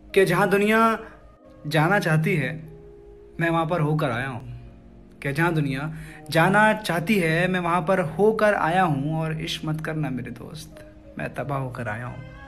कि जहाँ दुनिया जाना चाहती है मैं वहाँ पर होकर आया हूँ। कि जहाँ दुनिया जाना चाहती है मैं वहाँ पर होकर आया हूँ। और इश्क मत करना मेरे दोस्त, मैं तबाह होकर आया हूँ।